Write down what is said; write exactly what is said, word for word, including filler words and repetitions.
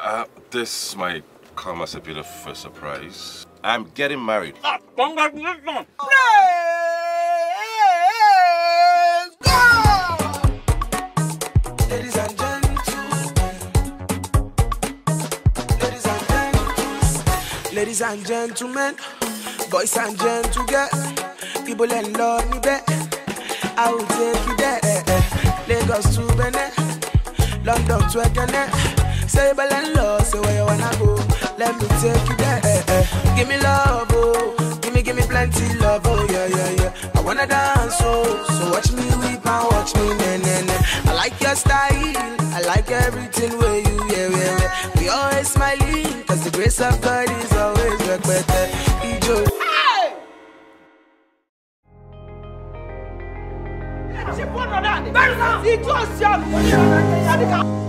Uh, this might come as a bit of a surprise. I'm getting married. Ah, congratulations! Let's go! Ladies and gentlemen. Ladies and gentlemen. Ladies and gentlemen. Boys and gentlemen. People in love me back. I will take you there. Lagos to Benin. London to Ekene. Say Balalo, say where you wanna go. Let me take you there. Eh, eh. Give me love, oh. Give me, give me plenty love, oh yeah, yeah, yeah. I wanna dance, oh. So watch me weep and watch me, nah, nah, nah. I like your style, I like everything where you, yeah, yeah, yeah. We always smiling, cause the grace of God is always work better. Ijo. Hey! It's just young.